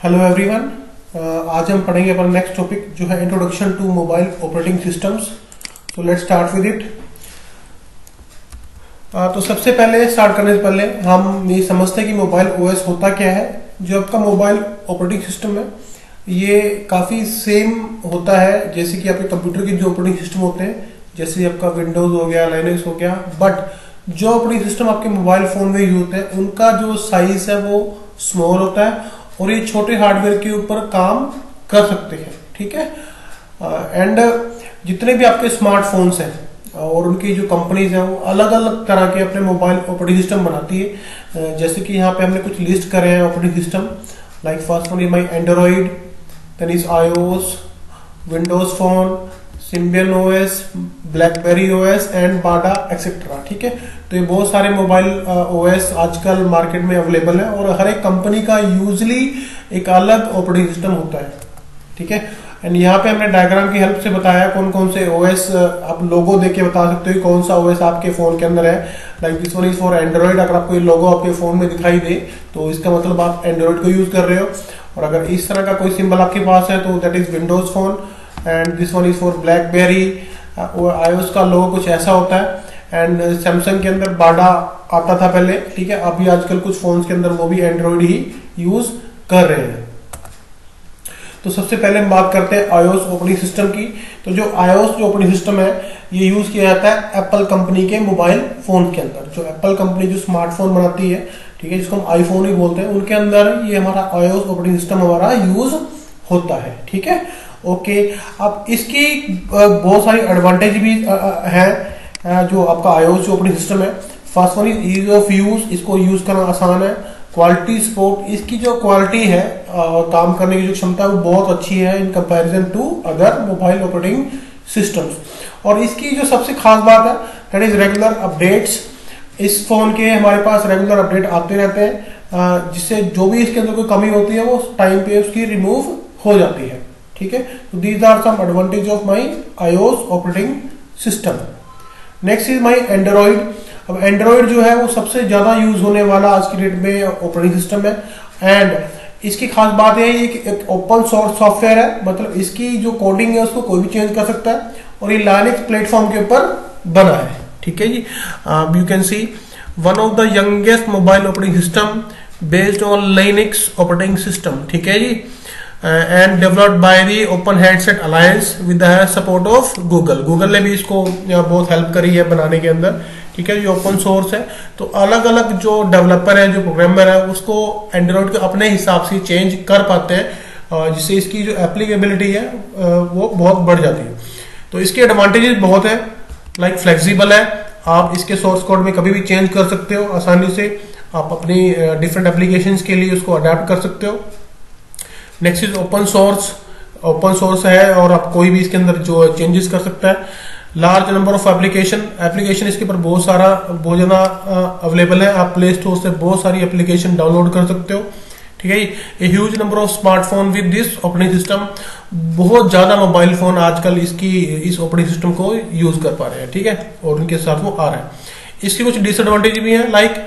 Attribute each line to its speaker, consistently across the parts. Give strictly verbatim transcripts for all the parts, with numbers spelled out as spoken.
Speaker 1: Hello everyone, आज हम पढ़ेंगे अपना नेक्स्ट टॉपिक जो है introduction to mobile operating systems. तो लेट्स स्टार्ट विद इट। तो सबसे पहले स्टार्ट करने से पहले हम ये समझते हैं कि मोबाइल ओएस होता क्या है। जो आपका मोबाइल ऑपरेटिंग सिस्टम है ये काफी सेम होता है जैसे कि आपके कंप्यूटर के जो ऑपरेटिंग सिस्टम होते हैं, जैसे आपका विंडोज हो गया, लाइनक्स हो गया। बट जो ऑपरेटिंग सिस्टम आपके मोबाइल फोन में यूज होते हैं उनका जो साइज है वो स्मॉल होता है और ये छोटे हार्डवेयर के ऊपर काम कर सकते हैं। ठीक है। एंड uh, जितने भी आपके स्मार्टफोन्स हैं और उनकी जो कंपनीज हैं वो अलग अलग तरह के अपने मोबाइल ऑपरेटिंग सिस्टम बनाती है। uh, जैसे कि यहाँ पे हमने कुछ लिस्ट करे हैं operating system. Like first one is my Android, then is iOS, Windows phone, Symbian OS, BlackBerry OS and Bada etcetera. ठीक है। तो ये बहुत सारे मोबाइल ओएस आजकल मार्केट में अवेलेबल है और हर एक कंपनी का यूजली एक अलग ऑपरेटिंग सिस्टम होता है। ठीक है। एंड यहाँ पे हमने डायग्राम की हेल्प से बताया कौन कौन से ओएस, आप लोगो देख के बता सकते हो कौन सा ओएस आपके फोन के अंदर है। Like this one is for Android. अगर आपको ये लोगो आपके फोन में दिखाई दे तो इसका मतलब आप एंड्रॉइड को यूज कर रहे हो। और अगर इस तरह का कोई सिंबल आपके पास है तो that is Windows phone. And this one is for BlackBerry. IOS का लोगो कुछ ऐसा होता है। एंड सैमसंग के अंदर बाडा आता था पहले। ठीक है। अभी आजकल कुछ फोन्स के अंदर वो भी एंड्रॉइड ही यूज कर रहे हैं। तो सबसे पहले हम बात करते हैं आईओएस ऑपरेटिंग सिस्टम की। तो जो आईओएस जो ऑपरेटिंग सिस्टम है ये यूज किया जाता है एप्पल कंपनी के मोबाइल फोन के अंदर। जो एप्पल कंपनी जो स्मार्टफोन बनाती है, ठीक है, जिसको हम आईफोन ही बोलते हैं, उनके अंदर ये हमारा आईओएस ऑपरेटिंग सिस्टम हमारा यूज होता है। ठीक है। ओके। अब इसकी बहुत सारी एडवांटेज भी है जो आपका आईओएस जो ऑपरेटिंग सिस्टम है। First one is ease of use, इसको यूज करना आसान है। क्वालिटी सपोर्ट, इसकी जो क्वालिटी है आ, काम करने की जो क्षमता है वो बहुत अच्छी है in comparison to other mobile operating systems. और इसकी जो सबसे खास बात है दैट इज रेगुलर अपडेट्स। इस फोन के हमारे पास रेगुलर अपडेट आते रहते हैं जिससे जो भी इसके अंदर कोई कमी होती है वो टाइम पे उसकी रिमूव हो जाती है। ठीक है। तो these are some advantage of my iOS operating system. Next is my Android. अब एंड्रॉइड जो है वो सबसे ज्यादा यूज होने वाला आज की डेट में ऑपरेटिंग सिस्टम है। एंड इसकी खास बात है ये कि एक ओपन सोर्स सॉफ्टवेयर है, मतलब इसकी जो कोडिंग है उसको कोई भी चेंज कर सकता है और ये लाइनक्स प्लेटफॉर्म के ऊपर बना है। ठीक है जी। You can see one of the youngest mobile operating system based on Linux operating system. ठीक है जी। And developed by the open headset alliance with the support of Google. Google ने भी इसको बहुत हेल्प करी है बनाने के अंदर। ठीक है। जो ओपन सोर्स है तो अलग अलग जो डेवलपर है, जो प्रोग्रामर है, उसको एंड्रॉइड को अपने हिसाब से चेंज कर पाते हैं जिससे इसकी जो एप्लीकेबिलिटी है वो बहुत बढ़ जाती है। तो इसके एडवांटेजेस बहुत है। लाइक फ्लेक्सिबल है, आप इसके सोर्स कोड में कभी भी चेंज कर सकते हो आसानी से। आप अपनी डिफरेंट एप्लीकेशंस के लिए उसको अडेप्ट कर सकते हो। Next is open source. Open source है और आप कोई भी इसके अंदर जो चेंजेस कर सकता है। Large number of application application इसके ऊपर बहुत सारा बहुत ज्यादा अवेलेबल है। आप प्ले स्टोर से बहुत सारी एप्लीकेशन डाउनलोड कर सकते हो। ठीक है। A huge number of smartphone with this operating system. बहुत ज्यादा मोबाइल फोन आजकल इसकी इस ऑपरेटिंग सिस्टम को यूज कर पा रहे हैं। ठीक है। और उनके साथ वो आ रहा है। इसकी कुछ डिसएडवांटेज भी है। Like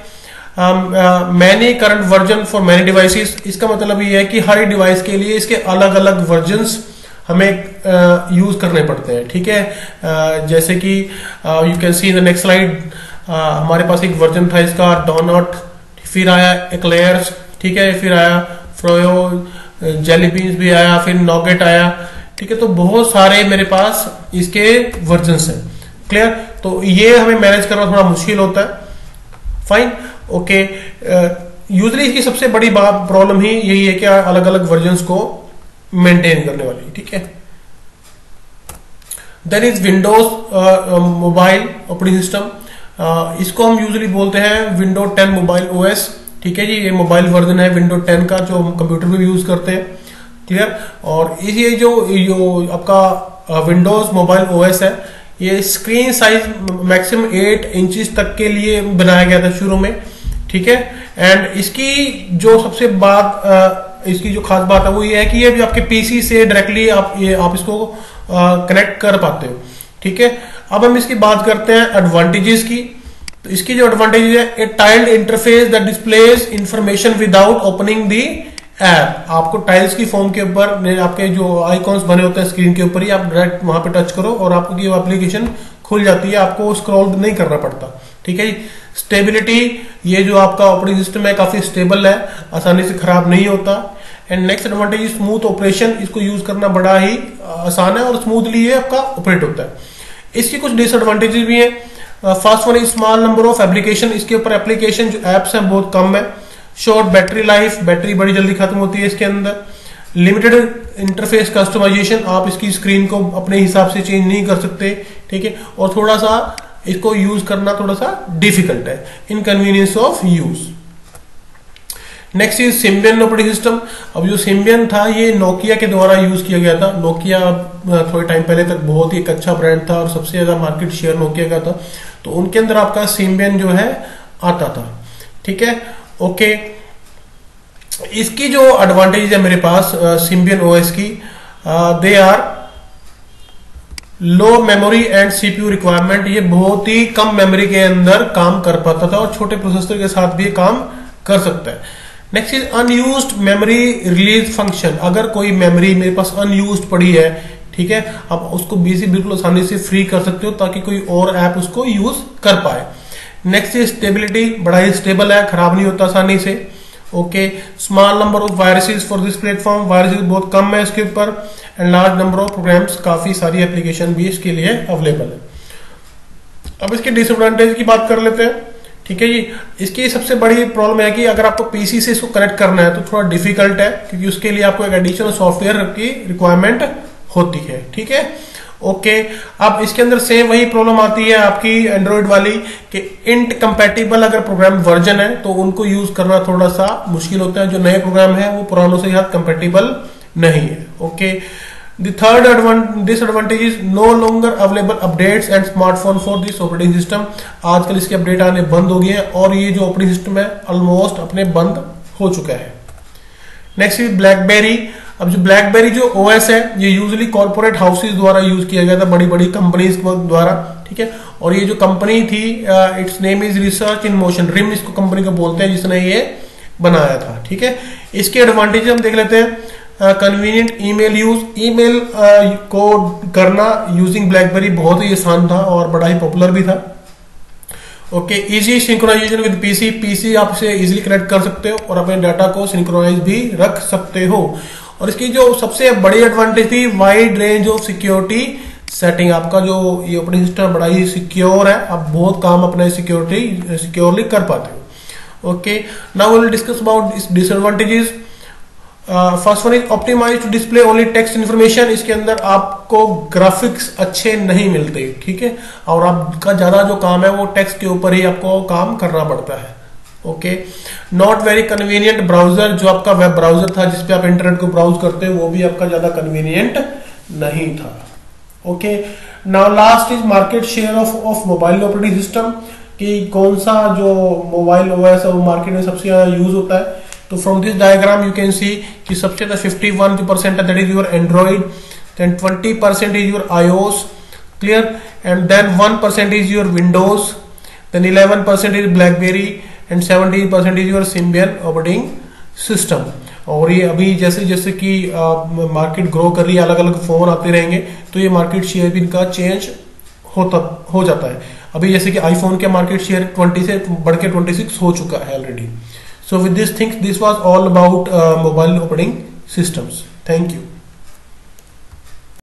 Speaker 1: many current version for many devices. इसका मतलब ये है कि हर एक डिवाइस के लिए इसके अलग अलग वर्जन्स हमें यूज uh, करने पड़ते हैं। ठीक है। uh, जैसे कि you can see in the next slide हमारे पास एक वर्जन था इसका डोनट, फिर आया एक्लेयर्स। ठीक है। फिर आया फ्रोयो, जेली बीन्स भी आया, फिर नॉगेट आया। ठीक है। तो बहुत सारे मेरे पास इसके वर्जन्स हैं। क्लियर। तो ये हमें मैनेज करना थोड़ा मुश्किल होता है। फाइन। ओके। यूजली इसकी सबसे बड़ी बात प्रॉब्लम ही यही है कि अलग अलग वर्जन्स को मेंटेन करने वाली। ठीक है। Then is Windows mobile operating system. इसको हम यूजुअली बोलते हैं विंडो टेन मोबाइल ओएस। ठीक है जी। ये मोबाइल वर्जन है विंडो टेन का जो हम कंप्यूटर में भी यूज करते हैं। क्लियर। और ये जो जो आपका विंडोज मोबाइल ओएस है ये screen size maximum eight inches तक के लिए बनाया गया था शुरू में। ठीक है। एंड इसकी जो सबसे बात इसकी जो खास बात है वो ये है कि ये भी आपके पीसी से डायरेक्टली आप ये आप इसको कनेक्ट कर पाते हो। ठीक है। अब हम इसकी बात करते हैं एडवांटेजेस की। तो इसकी जो एडवांटेज है, a tiled interface that displays information without opening the app आपको टाइल्स की फॉर्म के ऊपर आपके जो आइकॉन्स बने होते हैं स्क्रीन के ऊपर ही आप डायरेक्ट वहां पे टच करो और आपको ये एप्लीकेशन खुल जाती है, आपको स्क्रॉल नहीं करना पड़ता। ठीक है जी। स्टेबिलिटी, ये जो आपका ऑपरेटिंग सिस्टम है काफी स्टेबल है, आसानी से खराब नहीं होता। And next advantage smooth operation, इसको यूज करना बड़ा ही आसान है और स्मूथली ये आपका ऑपरेट होता है। इसकी कुछ डिसएडवांटेजेस भी है। First one is small number of application, इसके ऊपर एप्लीकेशन जो एप्स हैं बहुत कम है। शॉर्ट बैटरी लाइफ, बैटरी बड़ी जल्दी खत्म होती है इसके अंदर। लिमिटेड इंटरफेस कस्टमाइजेशन, आप इसकी स्क्रीन को अपने हिसाब से चेंज नहीं कर सकते। ठीक है। और थोड़ा सा इसको यूज करना थोड़ा सा डिफिकल्ट है, inconvenience of use. Next is Symbian operating system. अब जो सिम्बियन था ये नोकिया के द्वारा यूज किया गया था। नोकिया थोड़े टाइम पहले तक बहुत ही एक अच्छा ब्रांड था और सबसे ज्यादा मार्केट शेयर नोकिया का था, तो उनके अंदर आपका सिम्बियन जो है आता था। ठीक है। ओके, इसकी जो एडवांटेज है मेरे पास सिम्बियन ओएस की, they are low memory and CPU requirement, ये बहुत ही कम मेमोरी के अंदर काम कर पाता था और छोटे प्रोसेसर के साथ भी काम कर सकता है। Next is unused memory release function, अगर कोई मेमोरी मेरे पास अनयूज्ड पड़ी है, ठीक है, आप उसको बीसी बिल्कुल आसानी से फ्री कर सकते हो ताकि कोई और ऐप उसको यूज कर पाए। नेक्स्ट इज स्टेबिलिटी, बड़ा ही स्टेबल है, खराब नहीं होता आसानी से। Okay, small number of viruses for this platform, viruses बहुत कम है इसके ऊपर। And large number of programs, काफी सारी एप्लीकेशन भी इसके लिए अवेलेबल है। अब इसके डिसएडवांटेज की बात कर लेते हैं। ठीक है जी। इसकी सबसे बड़ी प्रॉब्लम है कि अगर आपको पीसी से इसको कनेक्ट करना है तो थोड़ा डिफिकल्ट है, क्योंकि उसके लिए आपको एक एडिशनल सॉफ्टवेयर की रिक्वायरमेंट होती है। ठीक है। ओके, अब इसके अंदर सेम वही प्रॉब्लम आती है आपकी एंड्रॉइड वाली कि इंट कंपैटिबल अगर प्रोग्राम वर्जन है तो उनको यूज करना थोड़ा सा मुश्किल होता है। जो नए प्रोग्राम है वो पुरानों से साथ कंपैटिबल नहीं है। Okay, the third disadvantage is no longer available updates and smartphone for this operating system, आजकल इसके अपडेट आने बंद हो गए हैं और ये जो ऑपरेटिंग सिस्टम है ऑलमोस्ट अपने बंद हो चुका है। Next is BlackBerry. अब जो ब्लैकबेरी जो ओएस है ये यूजुअली कॉर्पोरेट हाउसेस द्वारा यूज किया गया था, बड़ी बड़ी कंपनीज द्वारा। ठीक है। और ये जो कंपनी थी, its name is research in motion, RIM इसको कंपनी को बोलते हैं जिसने ये बनाया था। ठीक है। इसके एडवांटेज हम देख लेते हैं। कन्वीनियंट ईमेल यूज, ईमेल को करना यूजिंग ब्लैकबेरी बहुत ही आसान था और बड़ा ही पॉपुलर भी था। Okay, easy synchronization with PC, PC आप इसे इजीली कनेक्ट कर सकते हो और अपने डाटा को सिंक्रोनाइज भी रख सकते हो। और इसकी जो सबसे बड़ी एडवांटेज थी, wide range of security setting, आपका जो ये ऑपरेटिंग सिस्टम बड़ा ही सिक्योर है, आप बहुत काम अपने सिक्योरिटी सिक्योरली कर पाते हो। Okay, now we will discuss about इस disadvantages. First one is optimized to display only text information, इसके अंदर आपको ग्राफिक्स अच्छे नहीं मिलते। ठीक है। और आपका ज्यादा जो काम है वो टेक्स्ट के ऊपर ही आपको काम करना पड़ता है। Okay, not very convenient browser, जो आपका वेब ब्राउजर था जिसपे आप इंटरनेट को ब्राउज करते हो वो भी आपका ज्यादा कन्वीनियंट नहीं था। Okay, now last is market share of of mobile operating system, कि कौन सा जो मोबाइल ओएस है वो मार्केट में सबसे ज्यादा यूज होता है। तो from this diagram you can see कि सबसे ज्यादा fifty one percent that is your Android, then twenty percent is your iOS, clear, and then one percent is your Windows, then eleven percent is BlackBerry and seventeen percent is your Symbian operating system. और ये अभी जैसे जैसे कि market grow कर रही है, अलग अलग फोन आते रहेंगे, तो ये मार्केट शेयर भी इनका चेंज होता हो जाता है। अभी जैसे कि आईफोन के मार्केट शेयर ट्वेंटी से बढ़ के ट्वेंटी सिक्स हो चुका है already. So with this things, this was all about uh, mobile operating systems. Thank you.